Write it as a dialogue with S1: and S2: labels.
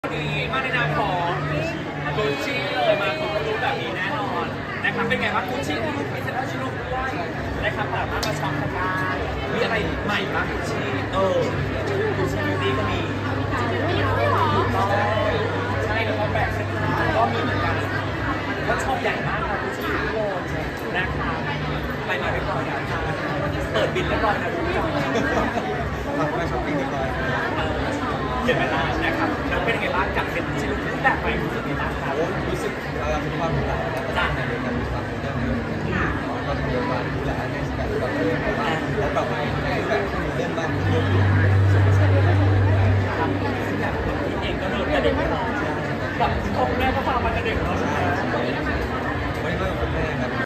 S1: วันนี้มาในนามของกุชชี่เลยมาคุณรู้แบบนี้แน่นอนนะครับเป็นไงบ้างกุชชี่ที่ลูกพิเศษชิลุกด้วยนะครับสามารถมาช็อปกันได้มีอะไรใหม่บ้างกุชชี่กุชชี่บิวตี้ก็มีใช่แล้วก็แบกเสื้อผ้าก็มีเหมือนกันก็ชอบใหญ่มากครับกุชชี่ทุกคนนะครับไปมาเรียบร้อยแล้วเปิดบินเรียบร้อยแล้วทุกคน
S2: ไปช้อปปิ้งเรียบร้อย
S1: เห็นไหมล่ะนะครับแล้วเป็นยังไงบ้างกับเป็นชิลุกแบบใหม่